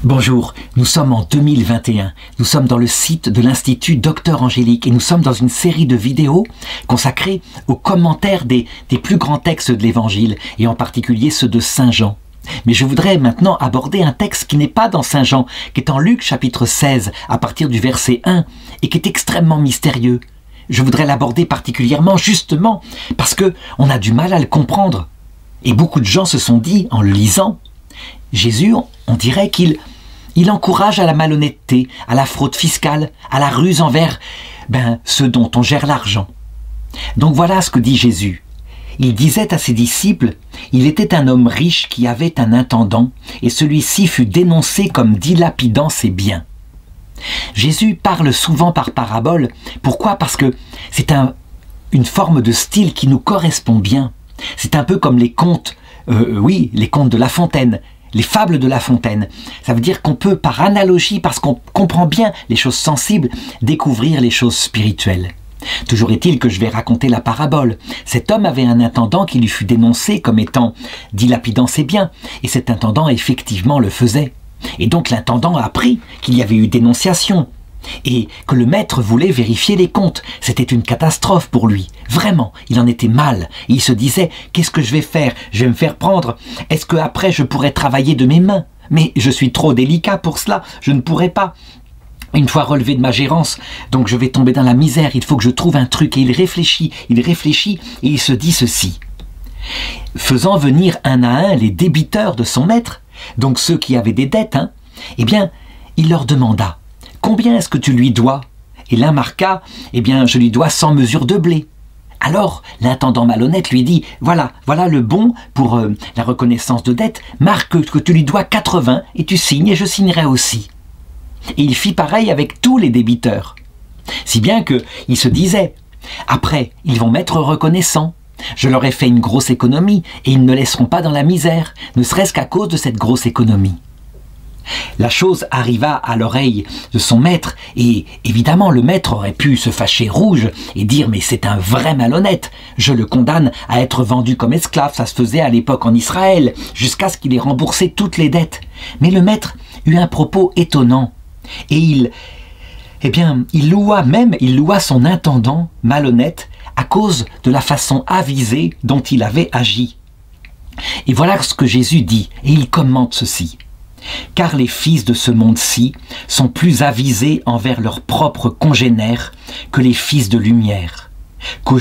Bonjour, nous sommes en 2021. Nous sommes dans le site de l'Institut Docteur Angélique et nous sommes dans une série de vidéos consacrées aux commentaires des plus grands textes de l'Évangile et en particulier ceux de Saint Jean. Mais je voudrais maintenant aborder un texte qui n'est pas dans Saint Jean, qui est en Luc chapitre 16 à partir du verset 1 et qui est extrêmement mystérieux. Je voudrais l'aborder particulièrement justement parce que on a du mal à le comprendre. Et beaucoup de gens se sont dit en le lisant, Jésus, on dirait qu'il encourage à la malhonnêteté, à la fraude fiscale, à la ruse envers ceux dont on gère l'argent. Donc voilà ce que dit Jésus. Il disait à ses disciples, il était un homme riche qui avait un intendant, et celui-ci fut dénoncé comme dilapidant ses biens. Jésus parle souvent par parabole. Pourquoi? Parce que c'est une forme de style qui nous correspond bien. C'est un peu comme les contes, les contes de La Fontaine, les fables de La Fontaine. Ça veut dire qu'on peut, par analogie, parce qu'on comprend bien les choses sensibles, découvrir les choses spirituelles. Toujours est-il que je vais raconter la parabole. Cet homme avait un intendant qui lui fut dénoncé comme étant dilapidant ses biens, et cet intendant effectivement le faisait. Et donc l'intendant a appris qu'il y avait eu dénonciation, et que le maître voulait vérifier les comptes. C'était une catastrophe pour lui. Vraiment, il en était mal. Et il se disait, qu'est-ce que je vais faire? Je vais me faire prendre. Est-ce qu'après je pourrais travailler de mes mains? Mais je suis trop délicat pour cela, je ne pourrai pas. Une fois relevé de ma gérance, donc je vais tomber dans la misère, il faut que je trouve un truc. Et il réfléchit et il se dit ceci. Faisant venir un à un les débiteurs de son maître, donc ceux qui avaient des dettes, eh bien, il leur demanda, combien est-ce que tu lui dois? Et l'un marqua, eh bien, je lui dois 100 mesures de blé. Alors, l'intendant malhonnête lui dit, voilà le bon pour la reconnaissance de dette, marque que tu lui dois 80 et tu signes et je signerai aussi. Et il fit pareil avec tous les débiteurs. Si bien qu'il se disait, après, ils vont m'être reconnaissants. Je leur ai fait une grosse économie et ils ne me laisseront pas dans la misère, ne serait-ce qu'à cause de cette grosse économie. La chose arriva à l'oreille de son maître et évidemment le maître aurait pu se fâcher rouge et dire mais c'est un vrai malhonnête, je le condamne à être vendu comme esclave, ça se faisait à l'époque en Israël, jusqu'à ce qu'il ait remboursé toutes les dettes. Mais le maître eut un propos étonnant et il loua son intendant malhonnête à cause de la façon avisée dont il avait agi. Et voilà ce que Jésus dit, et il commente ceci. Car les fils de ce monde-ci sont plus avisés envers leurs propres congénères que les fils de lumière. Que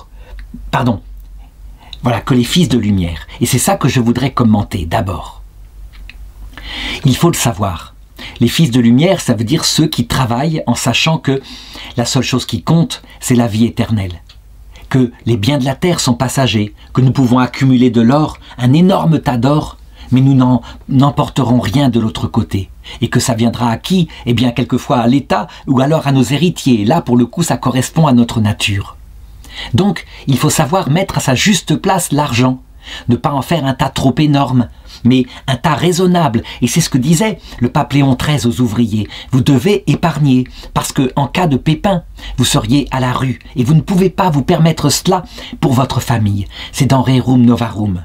les fils de lumière. Et c'est ça que je voudrais commenter d'abord. Il faut le savoir. Les fils de lumière, ça veut dire ceux qui travaillent en sachant que la seule chose qui compte, c'est la vie éternelle. Que les biens de la terre sont passagers, que nous pouvons accumuler de l'or, un énorme tas d'or, mais nous n'emporterons rien de l'autre côté. Et que ça viendra à qui? Eh bien, quelquefois à l'État ou alors à nos héritiers. Et là, pour le coup, ça correspond à notre nature. Donc, il faut savoir mettre à sa juste place l'argent. Ne pas en faire un tas trop énorme, mais un tas raisonnable. Et c'est ce que disait le pape Léon XIII aux ouvriers. Vous devez épargner, parce que en cas de pépin, vous seriez à la rue. Et vous ne pouvez pas vous permettre cela pour votre famille. C'est dans Rerum Novarum.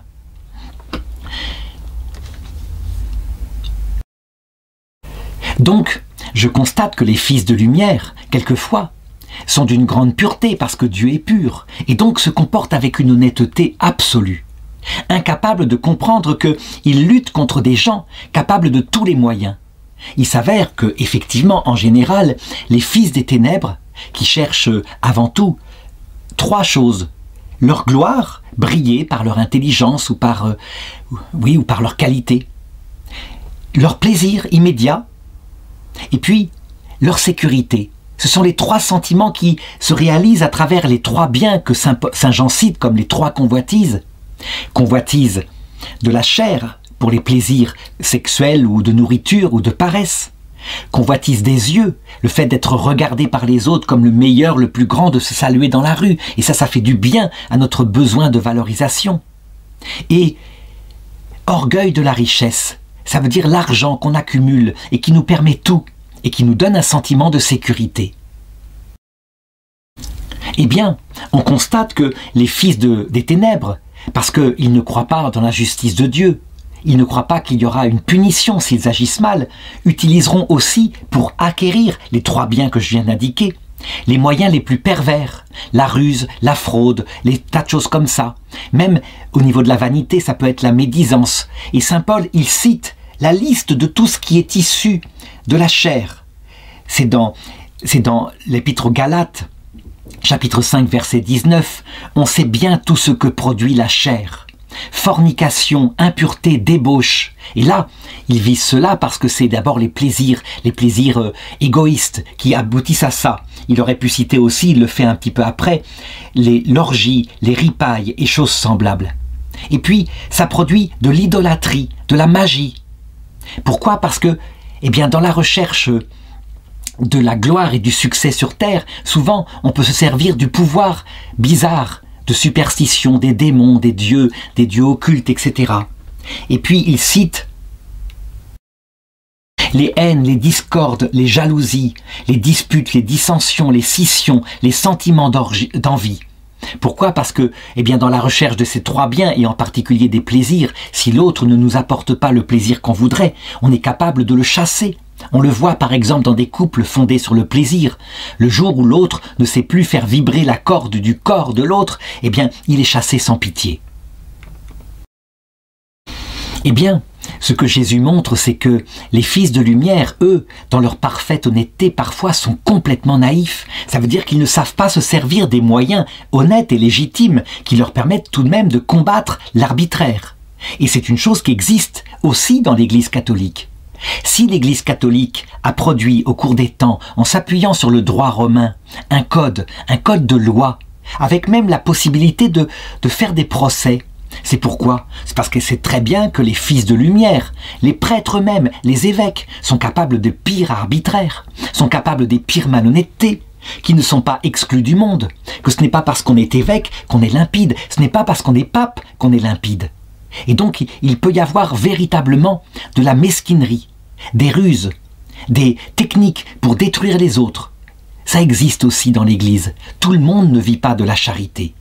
Donc, je constate que les fils de lumière, quelquefois, sont d'une grande pureté parce que Dieu est pur, et donc se comportent avec une honnêteté absolue. Incapables de comprendre qu'ils luttent contre des gens capables de tous les moyens. Il s'avère que, effectivement, en général, les fils des ténèbres, qui cherchent avant tout 3 choses. Leur gloire, briller par leur intelligence ou par leur qualité. Leur plaisir immédiat, et puis, leur sécurité. Ce sont les 3 sentiments qui se réalisent à travers les 3 biens que Saint Jean cite comme les 3 convoitises. Convoitise de la chair pour les plaisirs sexuels ou de nourriture ou de paresse. Convoitise des yeux, le fait d'être regardé par les autres comme le meilleur, le plus grand, de se saluer dans la rue. Et ça fait du bien à notre besoin de valorisation. Et orgueil de la richesse. Ça veut dire l'argent qu'on accumule et qui nous permet tout et qui nous donne un sentiment de sécurité. Eh bien, on constate que les fils des ténèbres, parce qu'ils ne croient pas dans la justice de Dieu, ils ne croient pas qu'il y aura une punition s'ils agissent mal, utiliseront aussi pour acquérir les 3 biens que je viens d'indiquer, les moyens les plus pervers, la ruse, la fraude, les tas de choses comme ça. Même au niveau de la vanité, ça peut être la médisance. Et saint Paul, il cite la liste de tout ce qui est issu de la chair. C'est dans l'épître aux Galates, chapitre 5, verset 19, on sait bien tout ce que produit la chair. Fornication, impureté, débauche. Et là, il vise cela parce que c'est d'abord les plaisirs égoïstes qui aboutissent à ça. Il aurait pu citer aussi, il le fait un petit peu après, l'orgie, les ripailles et choses semblables. Et puis, ça produit de l'idolâtrie, de la magie. Pourquoi? Parce que, eh bien, dans la recherche de la gloire et du succès sur terre, souvent, on peut se servir du pouvoir bizarre, de superstition, des démons, des dieux occultes, etc. Et puis il cite les haines, les discordes, les jalousies, les disputes, les dissensions, les scissions, les sentiments d'envie. Pourquoi? Parce que, eh bien, dans la recherche de ces 3 biens, et en particulier des plaisirs, si l'autre ne nous apporte pas le plaisir qu'on voudrait, on est capable de le chasser. On le voit par exemple dans des couples fondés sur le plaisir. Le jour où l'autre ne sait plus faire vibrer la corde du corps de l'autre, eh bien, il est chassé sans pitié. Eh bien, ce que Jésus montre, c'est que les fils de lumière, eux, dans leur parfaite honnêteté, parfois sont complètement naïfs. Ça veut dire qu'ils ne savent pas se servir des moyens honnêtes et légitimes qui leur permettent tout de même de combattre l'arbitraire. Et c'est une chose qui existe aussi dans l'Église catholique. Si l'Église catholique a produit au cours des temps, en s'appuyant sur le droit romain, un code de loi, avec même la possibilité de faire des procès, c'est pourquoi? C'est parce que c'est très bien que les fils de lumière, les prêtres eux-mêmes, les évêques, sont capables de pires arbitraires, sont capables des pires malhonnêtetés, qui ne sont pas exclus du monde, que ce n'est pas parce qu'on est évêque qu'on est limpide, ce n'est pas parce qu'on est pape qu'on est limpide. Et donc, il peut y avoir véritablement de la mesquinerie, des ruses, des techniques pour détruire les autres. Ça existe aussi dans l'Église. Tout le monde ne vit pas de la charité.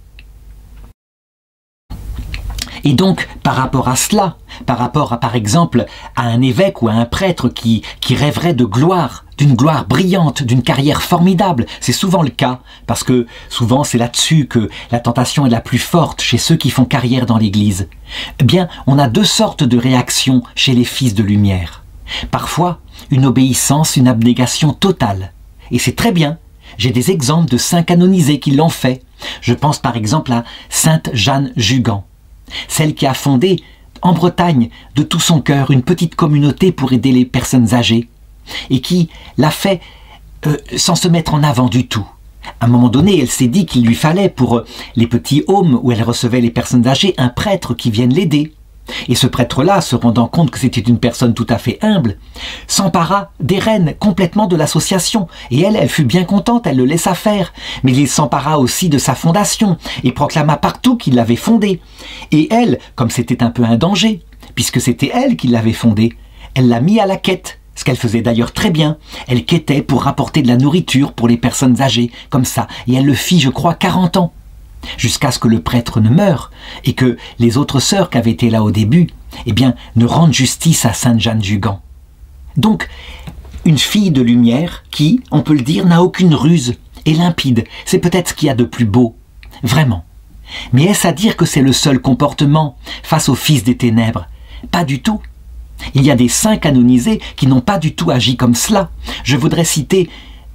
Et donc, par rapport à cela, par rapport à, par exemple, à un évêque ou à un prêtre qui rêverait de gloire, d'une gloire brillante, d'une carrière formidable, c'est souvent le cas, parce que souvent c'est là-dessus que la tentation est la plus forte chez ceux qui font carrière dans l'Église. Eh bien, on a 2 sortes de réactions chez les fils de lumière. Parfois, une obéissance, une abnégation totale. Et c'est très bien. J'ai des exemples de saints canonisés qui l'ont fait. Je pense par exemple à sainte Jeanne Jugan, celle qui a fondé en Bretagne de tout son cœur une petite communauté pour aider les personnes âgées et qui l'a fait sans se mettre en avant du tout. À un moment donné, elle s'est dit qu'il lui fallait pour les petits homes où elle recevait les personnes âgées un prêtre qui vienne l'aider. Et ce prêtre-là, se rendant compte que c'était une personne tout à fait humble, s'empara des rênes complètement de l'association. Et elle fut bien contente, elle le laissa faire. Mais il s'empara aussi de sa fondation et proclama partout qu'il l'avait fondée. Et elle, comme c'était un peu un danger, puisque c'était elle qui l'avait fondée, elle l'a mis à la quête. Ce qu'elle faisait d'ailleurs très bien. Elle quêtait pour rapporter de la nourriture pour les personnes âgées, comme ça. Et elle le fit, je crois, 40 ans. Jusqu'à ce que le prêtre ne meure et que les autres sœurs qui avaient été là au début, eh bien, ne rendent justice à sainte Jeanne Jugan. Donc, une fille de lumière qui, on peut le dire, n'a aucune ruse, est limpide. C'est peut-être ce qu'il y a de plus beau, vraiment. Mais est-ce à dire que c'est le seul comportement face aux fils des ténèbres? Pas du tout. Il y a des saints canonisés qui n'ont pas du tout agi comme cela. Je voudrais citer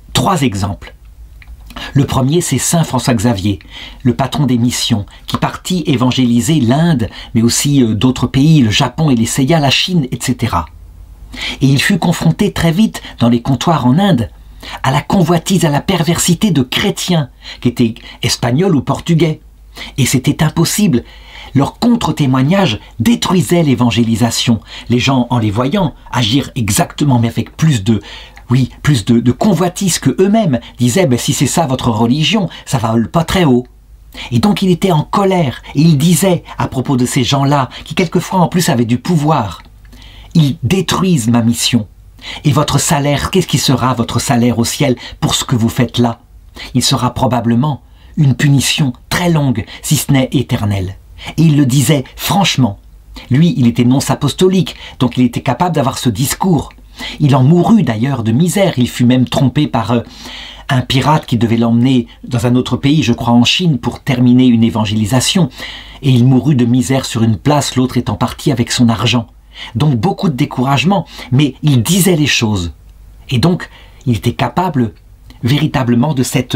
3 exemples. Le premier, c'est saint François Xavier, le patron des missions, qui partit évangéliser l'Inde, mais aussi d'autres pays, le Japon et les Seyas, la Chine, etc. Et il fut confronté très vite, dans les comptoirs en Inde, à la convoitise, à la perversité de chrétiens, qui étaient espagnols ou portugais. Et c'était impossible. Leur contre-témoignage détruisait l'évangélisation. Les gens, en les voyant, agir exactement, mais avec plus de convoitise que eux-mêmes disaient « si c'est ça votre religion, ça va pas très haut ». Et donc il était en colère, et il disait à propos de ces gens-là, qui quelquefois en plus avaient du pouvoir, « Ils détruisent ma mission. Et votre salaire, qu'est-ce qui sera votre salaire au ciel pour ce que vous faites là? Il sera probablement une punition très longue, si ce n'est éternelle. » Et il le disait franchement. Lui, il était nonce apostolique, donc il était capable d'avoir ce discours. Il en mourut d'ailleurs de misère, il fut même trompé par un pirate qui devait l'emmener dans un autre pays, je crois en Chine, pour terminer une évangélisation. Et il mourut de misère sur une place, l'autre étant parti avec son argent. Donc beaucoup de découragement, mais il disait les choses. Et donc, il était capable véritablement de cette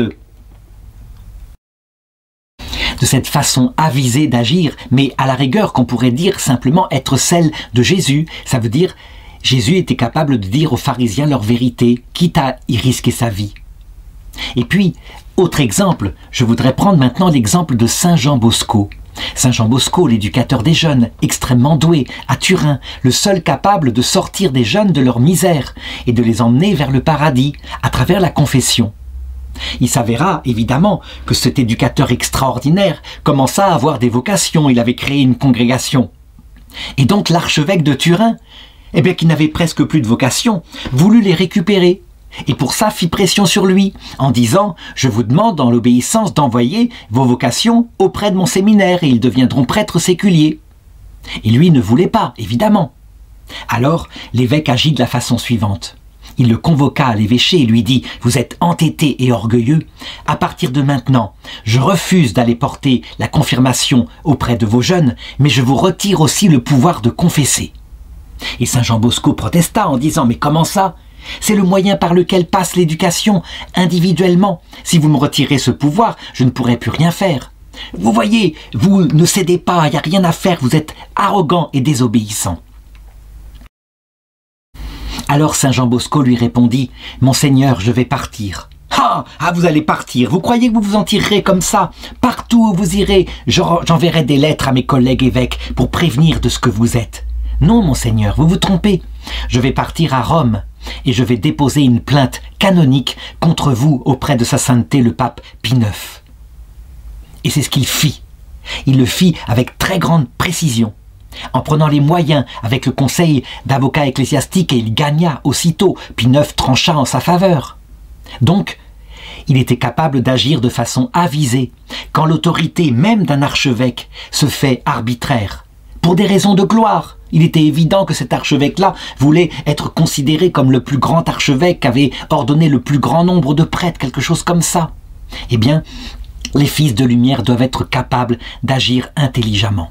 façon avisée d'agir, mais à la rigueur qu'on pourrait dire simplement être celle de Jésus. Ça veut dire, Jésus était capable de dire aux pharisiens leur vérité, quitte à y risquer sa vie. Et puis, autre exemple, je voudrais prendre maintenant l'exemple de Saint Jean Bosco. Saint Jean Bosco, l'éducateur des jeunes, extrêmement doué, à Turin, le seul capable de sortir des jeunes de leur misère et de les emmener vers le paradis à travers la confession. Il s'avéra évidemment que cet éducateur extraordinaire commença à avoir des vocations, il avait créé une congrégation. Et donc l'archevêque de Turin, eh bien qui n'avait presque plus de vocation, voulut les récupérer. Et pour ça fit pression sur lui, en disant « Je vous demande dans l'obéissance d'envoyer vos vocations auprès de mon séminaire et ils deviendront prêtres séculiers. » Et lui ne voulait pas, évidemment. Alors l'évêque agit de la façon suivante. Il le convoqua à l'évêché et lui dit « Vous êtes entêté et orgueilleux. À partir de maintenant, je refuse d'aller porter la confirmation auprès de vos jeunes, mais je vous retire aussi le pouvoir de confesser. » Et Saint Jean Bosco protesta en disant « Mais comment ça ? C'est le moyen par lequel passe l'éducation, individuellement. Si vous me retirez ce pouvoir, je ne pourrai plus rien faire. Vous voyez, vous ne cédez pas, il n'y a rien à faire, vous êtes arrogant et désobéissant. » Alors Saint Jean Bosco lui répondit « Monseigneur, je vais partir. » Ah, vous allez partir, vous croyez que vous vous en tirerez comme ça? Partout où vous irez, j'enverrai des lettres à mes collègues évêques pour prévenir de ce que vous êtes. Non, Monseigneur, vous vous trompez. Je vais partir à Rome et je vais déposer une plainte canonique contre vous auprès de sa sainteté le pape Pie IX. Et c'est ce qu'il fit. Il le fit avec très grande précision, en prenant les moyens avec le conseil d'avocats ecclésiastiques, et il gagna aussitôt. Pie IX trancha en sa faveur. Donc, il était capable d'agir de façon avisée, quand l'autorité même d'un archevêque se fait arbitraire, pour des raisons de gloire. Il était évident que cet archevêque-là voulait être considéré comme le plus grand archevêque, avait ordonné le plus grand nombre de prêtres, quelque chose comme ça. Eh bien, les fils de lumière doivent être capables d'agir intelligemment.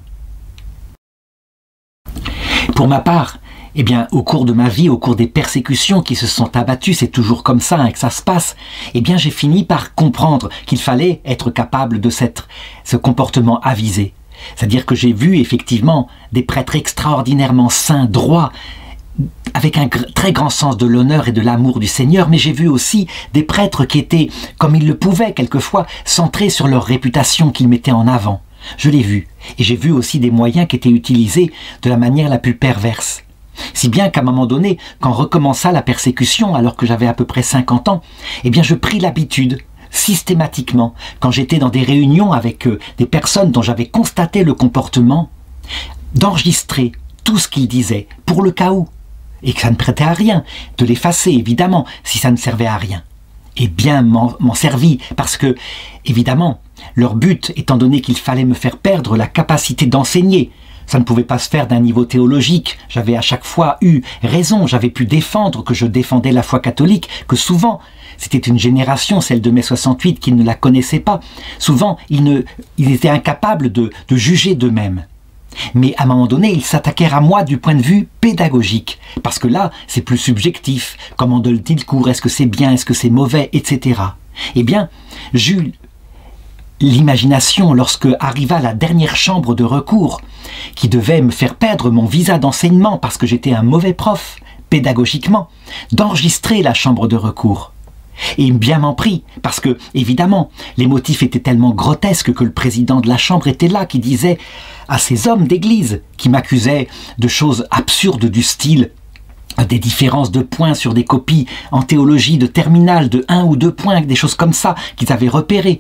Pour ma part, eh bien, au cours de ma vie, au cours des persécutions qui se sont abattues, c'est toujours comme ça que ça se passe, eh bien, j'ai fini par comprendre qu'il fallait être capable de ce comportement avisé. C'est-à-dire que j'ai vu effectivement des prêtres extraordinairement saints, droits, avec un très grand sens de l'honneur et de l'amour du Seigneur, mais j'ai vu aussi des prêtres qui étaient, comme ils le pouvaient quelquefois, centrés sur leur réputation qu'ils mettaient en avant. Je l'ai vu. Et j'ai vu aussi des moyens qui étaient utilisés de la manière la plus perverse. Si bien qu'à un moment donné, quand recommença la persécution, alors que j'avais à peu près 50 ans, eh bien je pris l'habitude, systématiquement, quand j'étais dans des réunions avec des personnes dont j'avais constaté le comportement, d'enregistrer tout ce qu'ils disaient, pour le cas où, et que ça ne prêtait à rien, de l'effacer évidemment, si ça ne servait à rien. Et bien m'en servi, parce que, évidemment, leur but, étant donné qu'il fallait me faire perdre la capacité d'enseigner, ça ne pouvait pas se faire d'un niveau théologique. J'avais à chaque fois eu raison, j'avais pu défendre que je défendais la foi catholique, que souvent, c'était une génération, celle de mai 68, qui ne la connaissait pas. Souvent, ils étaient incapables de juger d'eux-mêmes. Mais à un moment donné, ils s'attaquèrent à moi du point de vue pédagogique. Parce que là, c'est plus subjectif. Comment donne-t-il le cours? Est-ce que c'est bien? Est-ce que c'est mauvais? Etc. Eh bien, j'eus l'imagination, lorsque arriva la dernière chambre de recours, qui devait me faire perdre mon visa d'enseignement parce que j'étais un mauvais prof, pédagogiquement, d'enregistrer la chambre de recours. Et bien m'en prit, parce que, évidemment, les motifs étaient tellement grotesques que le président de la chambre était là, qui disait à ces hommes d'église, qui m'accusaient de choses absurdes du style des différences de points sur des copies en théologie de terminale de 1 ou 2 points, des choses comme ça, qu'ils avaient repérées.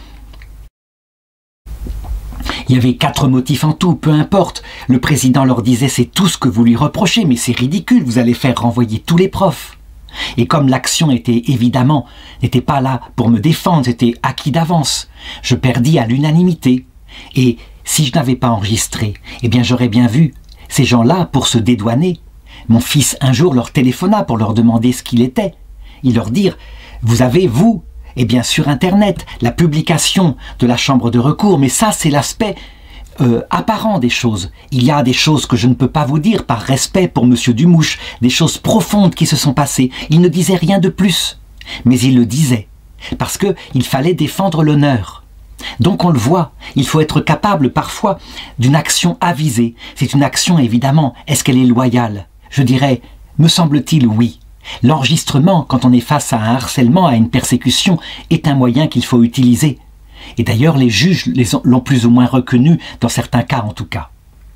Il y avait 4 motifs en tout, peu importe. Le président leur disait « c'est tout ce que vous lui reprochez, mais c'est ridicule, vous allez faire renvoyer tous les profs ». Et comme l'action n'était pas là pour me défendre, c'était acquis d'avance, je perdis à l'unanimité. Et si je n'avais pas enregistré, eh bien j'aurais bien vu ces gens-là pour se dédouaner. Mon fils un jour leur téléphona pour leur demander ce qu'il était. Il leur dit, vous avez, vous, eh bien sur Internet, la publication de la chambre de recours, mais ça c'est l'aspect apparent des choses. Il y a des choses que je ne peux pas vous dire par respect pour Monsieur Dumouche, des choses profondes qui se sont passées. Il ne disait rien de plus, mais il le disait, parce qu'il fallait défendre l'honneur. Donc on le voit, il faut être capable parfois d'une action avisée. C'est une action évidemment, est-ce qu'elle est loyale? Je dirais, me semble-t-il, oui. L'enregistrement, quand on est face à un harcèlement, à une persécution, est un moyen qu'il faut utiliser. Et d'ailleurs, les juges l'ont plus ou moins reconnu, dans certains cas en tout cas.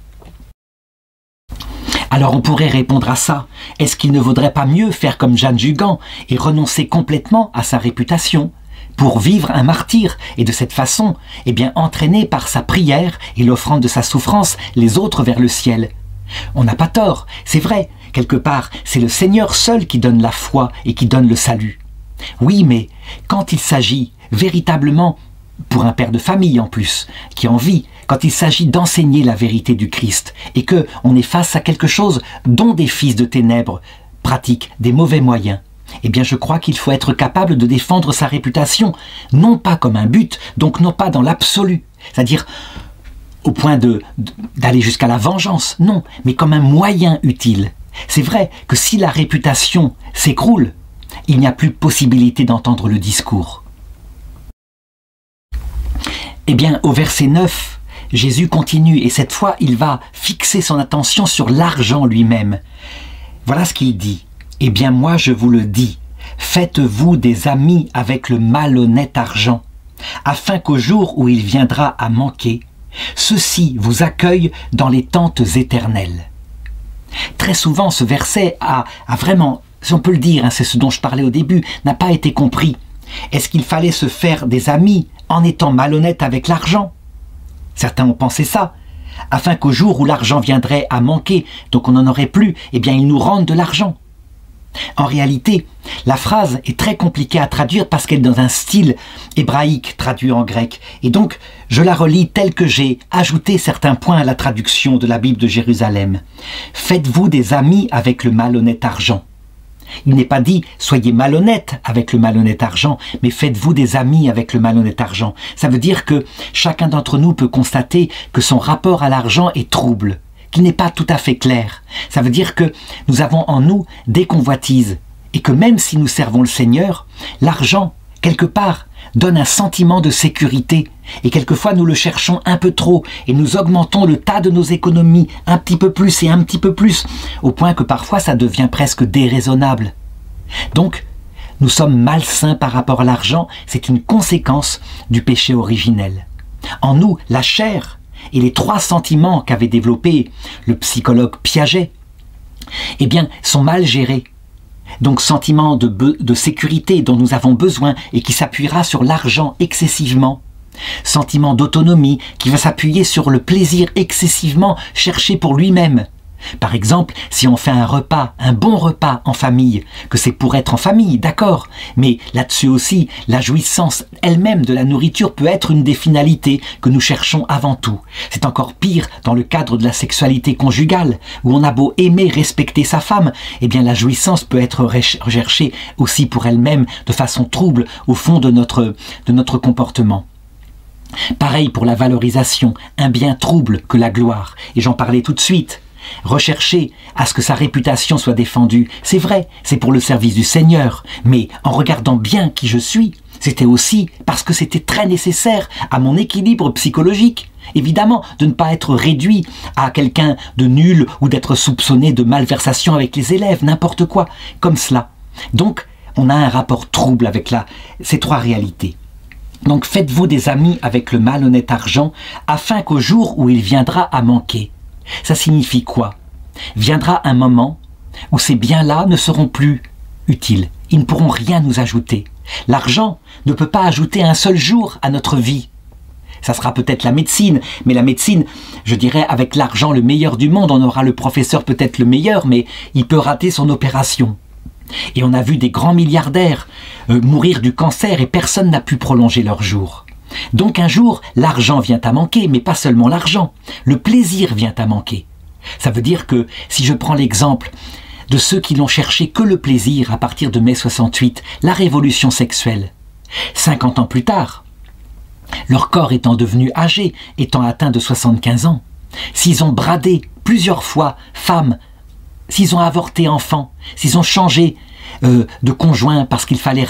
Alors on pourrait répondre à ça. Est-ce qu'il ne vaudrait pas mieux faire comme Jeanne Jugan et renoncer complètement à sa réputation pour vivre un martyr et de cette façon, eh bien, entraîner par sa prière et l'offrande de sa souffrance les autres vers le ciel? On n'a pas tort, c'est vrai, quelque part, c'est le Seigneur seul qui donne la foi et qui donne le salut. Oui, mais quand il s'agit véritablement, pour un père de famille en plus, qui en vit, quand il s'agit d'enseigner la vérité du Christ, et que on est face à quelque chose dont des fils de ténèbres pratiquent des mauvais moyens, eh bien je crois qu'il faut être capable de défendre sa réputation, non pas comme un but, donc non pas dans l'absolu, c'est-à-dire au point d'aller jusqu'à la vengeance, non, mais comme un moyen utile. C'est vrai que si la réputation s'écroule, il n'y a plus possibilité d'entendre le discours. Eh bien, au verset 9, Jésus continue, et cette fois, il va fixer son attention sur l'argent lui-même. Voilà ce qu'il dit. « Eh bien, moi, je vous le dis, faites-vous des amis avec le malhonnête argent, afin qu'au jour où il viendra à manquer, ceux-ci vous accueillent dans les tentes éternelles. » Très souvent, ce verset a vraiment, si on peut le dire, hein, c'est ce dont je parlais au début, n'a pas été compris. Est-ce qu'il fallait se faire des amis en étant malhonnête avec l'argent? Certains ont pensé ça, afin qu'au jour où l'argent viendrait à manquer, donc on n'en aurait plus, eh bien ils nous rendent de l'argent. En réalité, la phrase est très compliquée à traduire parce qu'elle est dans un style hébraïque traduit en grec. Et donc, je la relis telle que j'ai ajouté certains points à la traduction de la Bible de Jérusalem. Faites-vous des amis avec le malhonnête argent. Il n'est pas dit « soyez malhonnête avec le malhonnête argent », mais « faites-vous des amis avec le malhonnête argent ». Ça veut dire que chacun d'entre nous peut constater que son rapport à l'argent est trouble, qu'il n'est pas tout à fait clair. Ça veut dire que nous avons en nous des convoitises, et que même si nous servons le Seigneur, l'argent, quelque part, donne un sentiment de sécurité, et quelquefois nous le cherchons un peu trop, et nous augmentons le tas de nos économies un petit peu plus et un petit peu plus, au point que parfois ça devient presque déraisonnable. Donc, nous sommes malsains par rapport à l'argent, c'est une conséquence du péché originel. En nous, la chair et les 3 sentiments qu'avait développés le psychologue Piaget, eh bien, sont mal gérés. Donc sentiment de sécurité dont nous avons besoin et qui s'appuiera sur l'argent excessivement. Sentiment d'autonomie qui va s'appuyer sur le plaisir excessivement cherché pour lui-même. Par exemple, si on fait un repas, un bon repas en famille, que c'est pour être en famille, d'accord, mais là-dessus aussi, la jouissance elle-même de la nourriture peut être une des finalités que nous cherchons avant tout. C'est encore pire dans le cadre de la sexualité conjugale, où on a beau aimer, respecter sa femme, eh bien la jouissance peut être recherchée aussi pour elle-même de façon trouble au fond de notre comportement. Pareil pour la valorisation, un bien trouble que la gloire, et j'en parlais tout de suite. Rechercher à ce que sa réputation soit défendue, c'est vrai, c'est pour le service du Seigneur, mais en regardant bien qui je suis, c'était aussi parce que c'était très nécessaire à mon équilibre psychologique. Évidemment, de ne pas être réduit à quelqu'un de nul ou d'être soupçonné de malversation avec les élèves, n'importe quoi, comme cela. Donc, on a un rapport trouble avec ces 3 réalités. Donc, faites-vous des amis avec le malhonnête argent, afin qu'au jour où il viendra à manquer. Ça signifie quoi? Viendra un moment où ces biens-là ne seront plus utiles. Ils ne pourront rien nous ajouter. L'argent ne peut pas ajouter un seul jour à notre vie. Ça sera peut-être la médecine, mais la médecine, je dirais, avec l'argent le meilleur du monde, on aura le professeur peut-être le meilleur, mais il peut rater son opération. Et on a vu des grands milliardaires mourir du cancer et personne n'a pu prolonger leurs jours. Donc un jour, l'argent vient à manquer, mais pas seulement l'argent. Le plaisir vient à manquer. Ça veut dire que, si je prends l'exemple de ceux qui n'ont cherché que le plaisir à partir de mai 68, la révolution sexuelle, 50 ans plus tard, leur corps étant devenu âgé, étant atteint de 75 ans, s'ils ont bradé plusieurs fois femmes, s'ils ont avorté enfants, s'ils ont changé de conjoint parce qu'il fallait,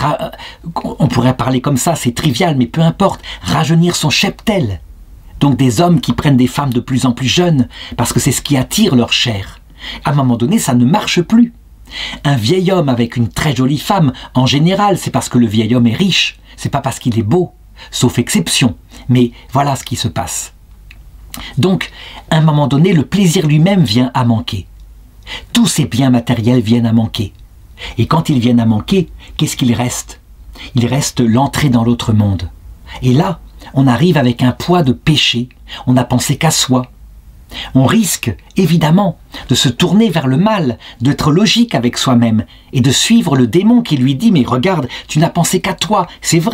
on pourrait parler comme ça, c'est trivial, mais peu importe, rajeunir son cheptel. Donc des hommes qui prennent des femmes de plus en plus jeunes parce que c'est ce qui attire leur chair. À un moment donné, ça ne marche plus. Un vieil homme avec une très jolie femme, en général, c'est parce que le vieil homme est riche, c'est pas parce qu'il est beau, sauf exception. Mais voilà ce qui se passe. Donc, à un moment donné, le plaisir lui-même vient à manquer. Tous ces biens matériels viennent à manquer. Et quand ils viennent à manquer, qu'est-ce qu'il reste? Il reste l'entrée dans l'autre monde. Et là, on arrive avec un poids de péché, on n'a pensé qu'à soi. On risque, évidemment, de se tourner vers le mal, d'être logique avec soi-même, et de suivre le démon qui lui dit « Mais regarde, tu n'as pensé qu'à toi, c'est vrai !»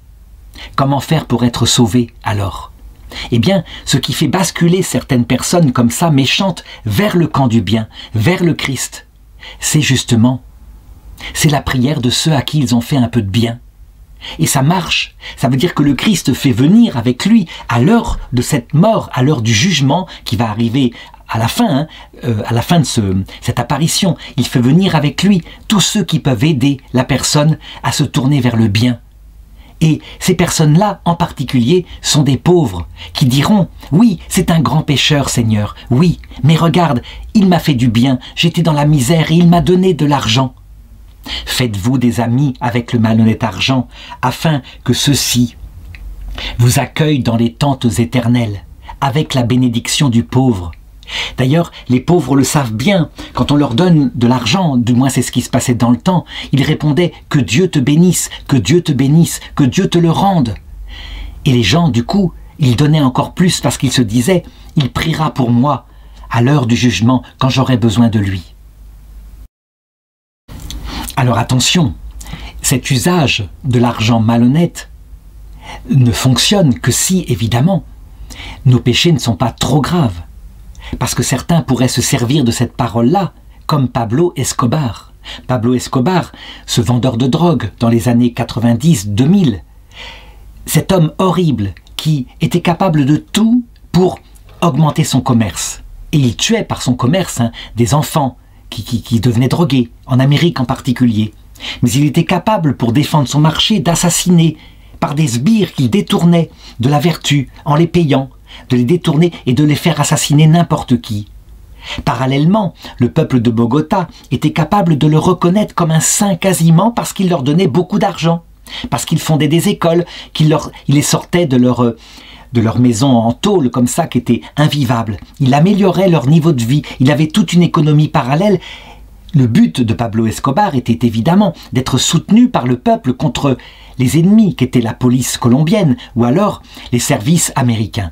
Comment faire pour être sauvé, alors? Eh bien, ce qui fait basculer certaines personnes comme ça, méchantes, vers le camp du bien, vers le Christ, c'est justement, c'est la prière de ceux à qui ils ont fait un peu de bien. Et ça marche. Ça veut dire que le Christ fait venir avec lui, à l'heure de cette mort, à l'heure du jugement qui va arriver à la fin de cette apparition. Il fait venir avec lui tous ceux qui peuvent aider la personne à se tourner vers le bien. Et ces personnes-là, en particulier, sont des pauvres qui diront « Oui, c'est un grand pécheur, Seigneur, oui, mais regarde, il m'a fait du bien, j'étais dans la misère et il m'a donné de l'argent. » Faites-vous des amis avec le malhonnête argent, afin que ceux-ci vous accueillent dans les tentes éternelles, avec la bénédiction du pauvre. D'ailleurs, les pauvres le savent bien, quand on leur donne de l'argent, du moins c'est ce qui se passait dans le temps, ils répondaient « Que Dieu te bénisse, que Dieu te bénisse, que Dieu te le rende ». Et les gens, du coup, ils donnaient encore plus parce qu'ils se disaient « Il priera pour moi à l'heure du jugement quand j'aurai besoin de lui ». Alors attention, cet usage de l'argent malhonnête ne fonctionne que si, évidemment, nos péchés ne sont pas trop graves. Parce que certains pourraient se servir de cette parole-là, comme Pablo Escobar. Pablo Escobar, ce vendeur de drogue dans les années 90-2000, cet homme horrible qui était capable de tout pour augmenter son commerce. Et il tuait par son commerce des enfants qui devenaient drogués, en Amérique en particulier. Mais il était capable, pour défendre son marché, d'assassiner par des sbires qu'il détournait de la vertu en les payant, de les détourner et de les faire assassiner n'importe qui. Parallèlement, le peuple de Bogota était capable de le reconnaître comme un saint quasiment parce qu'il leur donnait beaucoup d'argent, parce qu'il fondait des écoles, il les sortait de leur maison en tôle comme ça qui était invivable. Il améliorait leur niveau de vie, il avait toute une économie parallèle. Le but de Pablo Escobar était évidemment d'être soutenu par le peuple contre les ennemis qu'étaient la police colombienne ou alors les services américains.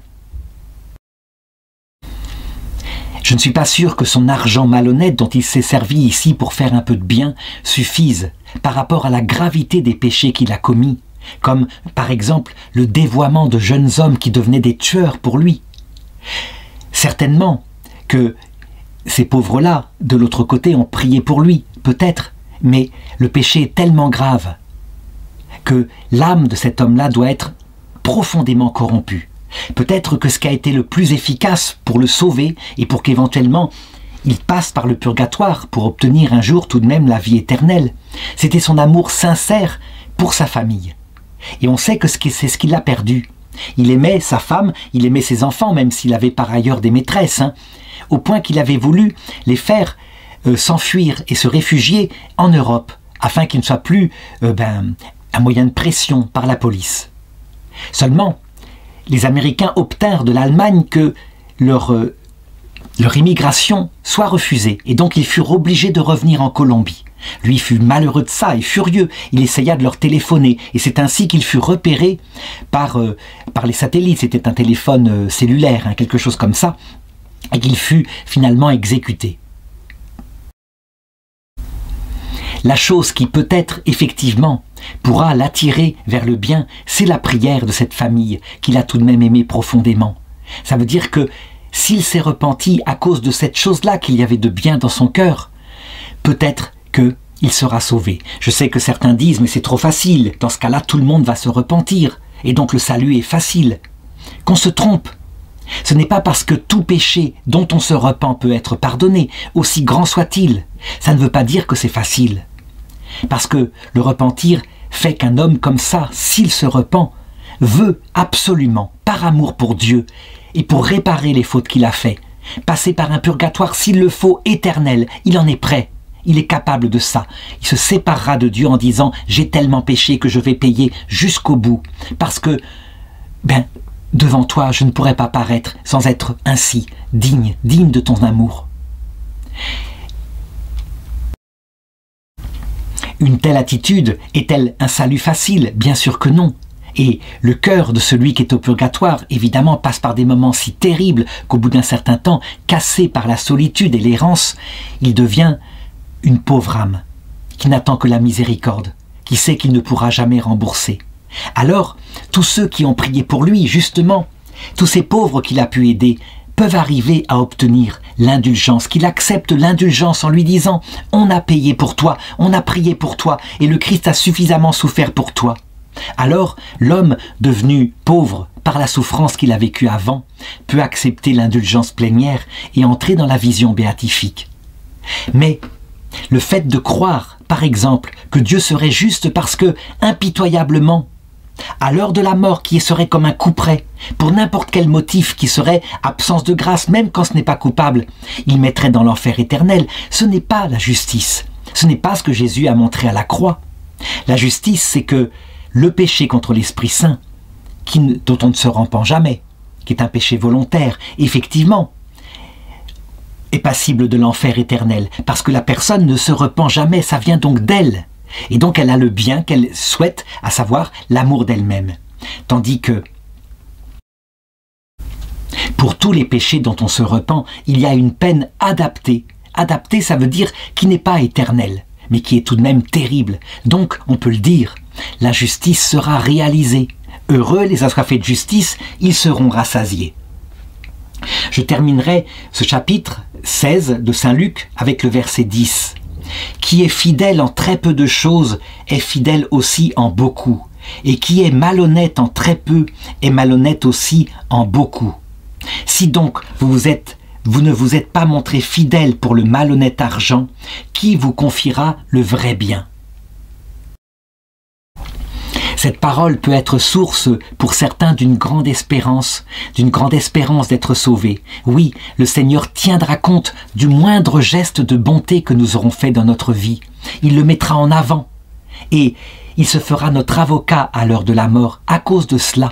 Je ne suis pas sûr que son argent malhonnête dont il s'est servi ici pour faire un peu de bien suffise par rapport à la gravité des péchés qu'il a commis, comme par exemple le dévoiement de jeunes hommes qui devenaient des tueurs pour lui. Certainement que ces pauvres-là, de l'autre côté, ont prié pour lui, peut-être, mais le péché est tellement grave que l'âme de cet homme-là doit être profondément corrompue. Peut-être que ce qui a été le plus efficace pour le sauver et pour qu'éventuellement il passe par le purgatoire pour obtenir un jour tout de même la vie éternelle, c'était son amour sincère pour sa famille. Et on sait que c'est ce qu'il a perdu. Il aimait sa femme, il aimait ses enfants, même s'il avait par ailleurs des maîtresses, au point qu'il avait voulu les faire s'enfuir et se réfugier en Europe, afin qu'ils ne soient plus un moyen de pression par la police. Seulement, les Américains obtinrent de l'Allemagne que leur immigration soit refusée, et donc ils furent obligés de revenir en Colombie. Lui fut malheureux de ça et furieux, il essaya de leur téléphoner, et c'est ainsi qu'il fut repéré par les satellites, c'était un téléphone cellulaire, quelque chose comme ça, et qu'il fut finalement exécuté. La chose qui peut-être effectivement pourra l'attirer vers le bien, c'est la prière de cette famille qu'il a tout de même aimée profondément. Ça veut dire que s'il s'est repenti à cause de cette chose-là qu'il y avait de bien dans son cœur, peut-être qu'il sera sauvé. Je sais que certains disent, mais c'est trop facile, dans ce cas-là tout le monde va se repentir, et donc le salut est facile. Qu'on se trompe. Ce n'est pas parce que tout péché dont on se repent peut être pardonné, aussi grand soit-il. Ça ne veut pas dire que c'est facile. Parce que le repentir fait qu'un homme comme ça, s'il se repent, veut absolument, par amour pour Dieu, et pour réparer les fautes qu'il a faites, passer par un purgatoire s'il le faut éternel, il en est prêt. Il est capable de ça. Il se séparera de Dieu en disant « J'ai tellement péché que je vais payer jusqu'au bout. » Parce que, devant toi, je ne pourrais pas paraître sans être ainsi, digne de ton amour. Une telle attitude est-elle un salut facile? Bien sûr que non. Et le cœur de celui qui est au purgatoire, évidemment, passe par des moments si terribles qu'au bout d'un certain temps, cassé par la solitude et l'errance, il devient une pauvre âme qui n'attend que la miséricorde, qui sait qu'il ne pourra jamais rembourser. Alors, tous ceux qui ont prié pour lui, justement, tous ces pauvres qu'il a pu aider, peuvent arriver à obtenir l'indulgence, qu'il accepte l'indulgence en lui disant « On a payé pour toi, on a prié pour toi, et le Christ a suffisamment souffert pour toi. » Alors, l'homme devenu pauvre par la souffrance qu'il a vécue avant peut accepter l'indulgence plénière et entrer dans la vision béatifique. Mais le fait de croire, par exemple, que Dieu serait juste parce que, impitoyablement, à l'heure de la mort qui serait comme un couperet, pour n'importe quel motif qui serait absence de grâce, même quand ce n'est pas coupable, il mettrait dans l'enfer éternel, ce n'est pas la justice. Ce n'est pas ce que Jésus a montré à la croix. La justice, c'est que le péché contre l'Esprit Saint, dont on ne se repent jamais, qui est un péché volontaire, effectivement, est passible de l'enfer éternel, parce que la personne ne se repent jamais, ça vient donc d'elle. Et donc elle a le bien qu'elle souhaite, à savoir l'amour d'elle-même. Tandis que, pour tous les péchés dont on se repent, il y a une peine adaptée. Adaptée, ça veut dire qui n'est pas éternelle, mais qui est tout de même terrible. Donc, on peut le dire, la justice sera réalisée. Heureux les assoiffés de justice, ils seront rassasiés. Je terminerai ce chapitre 16 de Saint Luc avec le verset 10. Qui est fidèle en très peu de choses est fidèle aussi en beaucoup. Et qui est malhonnête en très peu est malhonnête aussi en beaucoup. Si donc vous ne vous êtes pas montré fidèle pour le malhonnête argent, qui vous confiera le vrai bien? Cette parole peut être source pour certains d'une grande espérance d'être sauvés. Oui, le Seigneur tiendra compte du moindre geste de bonté que nous aurons fait dans notre vie. Il le mettra en avant et il se fera notre avocat à l'heure de la mort à cause de cela.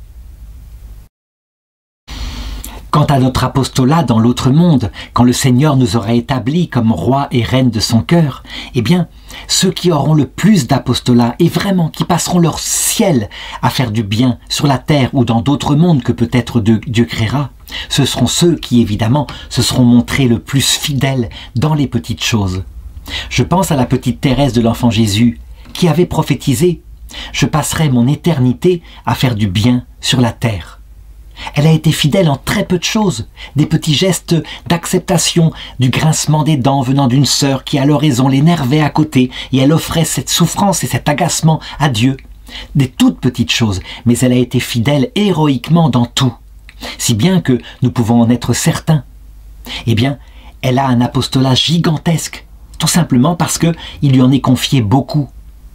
Quant à notre apostolat dans l'autre monde, quand le Seigneur nous aura établis comme rois et reines de son cœur, eh bien, ceux qui auront le plus d'apostolat et vraiment qui passeront leur ciel à faire du bien sur la terre ou dans d'autres mondes que peut-être Dieu créera, ce seront ceux qui, évidemment, se seront montrés le plus fidèles dans les petites choses. Je pense à la petite Thérèse de l'Enfant Jésus, qui avait prophétisé « Je passerai mon éternité à faire du bien sur la terre ». Elle a été fidèle en très peu de choses, des petits gestes d'acceptation, du grincement des dents venant d'une sœur qui à l'oraison l'énervait à côté et elle offrait cette souffrance et cet agacement à Dieu. Des toutes petites choses, mais elle a été fidèle héroïquement dans tout, si bien que nous pouvons en être certains. Eh bien, elle a un apostolat gigantesque, tout simplement parce qu'il lui en est confié beaucoup.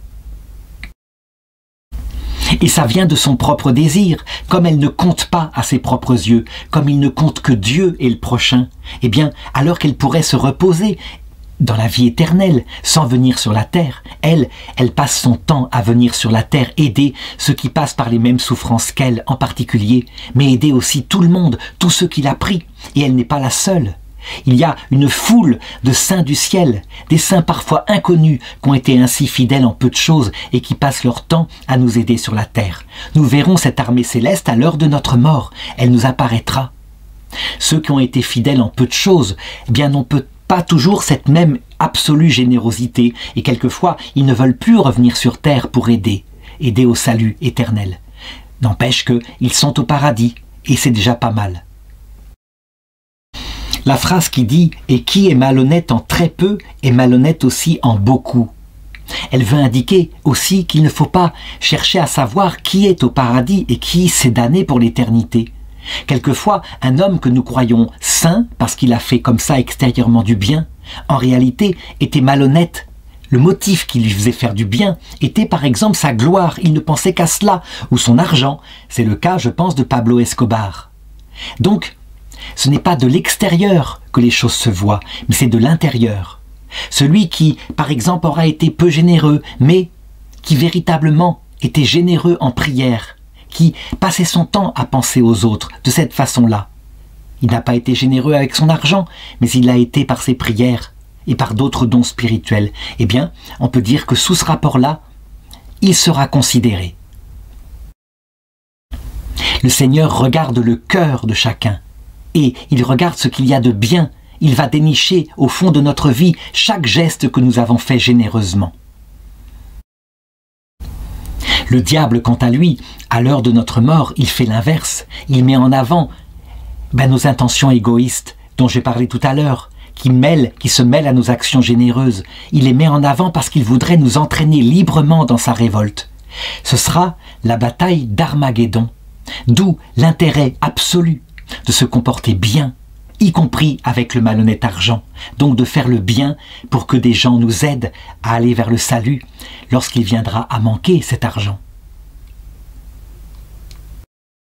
Et ça vient de son propre désir. Comme elle ne compte pas à ses propres yeux, comme il ne compte que Dieu et le prochain, eh bien, alors qu'elle pourrait se reposer dans la vie éternelle, sans venir sur la terre, elle passe son temps à venir sur la terre, aider ceux qui passent par les mêmes souffrances qu'elle en particulier, mais aider aussi tout le monde, tous ceux qui l'a pris. Et elle n'est pas la seule. Il y a une foule de saints du ciel, des saints parfois inconnus, qui ont été ainsi fidèles en peu de choses et qui passent leur temps à nous aider sur la terre. Nous verrons cette armée céleste à l'heure de notre mort. Elle nous apparaîtra. Ceux qui ont été fidèles en peu de choses, eh bien n'ont pas toujours cette même absolue générosité et quelquefois ils ne veulent plus revenir sur terre pour aider au salut éternel. N'empêche qu'ils sont au paradis et c'est déjà pas mal. La phrase qui dit « et qui est malhonnête en très peu est malhonnête aussi en beaucoup ». Elle veut indiquer aussi qu'il ne faut pas chercher à savoir qui est au paradis et qui s'est damné pour l'éternité. Quelquefois, un homme que nous croyons saint, parce qu'il a fait comme ça extérieurement du bien, en réalité était malhonnête. Le motif qui lui faisait faire du bien était par exemple sa gloire, il ne pensait qu'à cela, ou son argent. C'est le cas, je pense, de Pablo Escobar. Donc, ce n'est pas de l'extérieur que les choses se voient, mais c'est de l'intérieur. Celui qui, par exemple, aura été peu généreux, mais qui véritablement était généreux en prière, qui passait son temps à penser aux autres de cette façon-là. Il n'a pas été généreux avec son argent, mais il l'a été par ses prières et par d'autres dons spirituels. Eh bien, on peut dire que sous ce rapport-là, il sera considéré. Le Seigneur regarde le cœur de chacun et il regarde ce qu'il y a de bien. Il va dénicher au fond de notre vie chaque geste que nous avons fait généreusement. Le diable, quant à lui, à l'heure de notre mort, il fait l'inverse. Il met en avant nos intentions égoïstes dont j'ai parlé tout à l'heure, qui se mêlent à nos actions généreuses. Il les met en avant parce qu'il voudrait nous entraîner librement dans sa révolte. Ce sera la bataille d'Armageddon, d'où l'intérêt absolu de se comporter bien, y compris avec le malhonnête argent, donc de faire le bien pour que des gens nous aident à aller vers le salut lorsqu'il viendra à manquer cet argent.